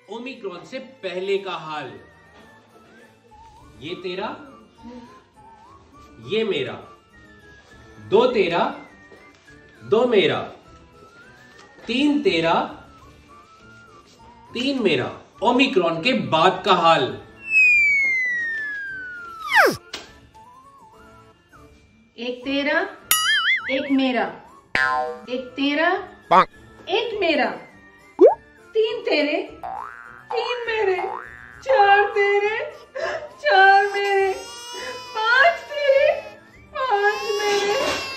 Omicron से पहले का हाल। ये तेरा, ये मेरा, दो तेरा, दो मेरा, तीन तेरा, तीन मेरा। ओमिक्रॉन के बाद का हाल। एक तेरा, एक मेरा, एक तेरा, एक मेरा, तीन तेरे, तीन मेरे, चार तेरे, चार मेरे, पांच तेरे, पांच मेरे।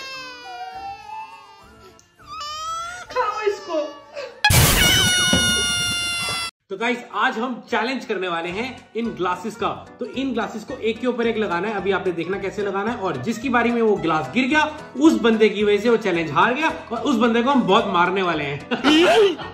खाओ इसको। तो गाइस आज हम चैलेंज करने वाले हैं इन ग्लासेस का। तो इन ग्लासेस को एक के ऊपर एक लगाना है। अभी आपने देखना कैसे लगाना है, और जिसकी बारी में वो ग्लास गिर गया उस बंदे की वजह से वो चैलेंज हार गया, और उस बंदे को हम बहुत मारने वाले हैं।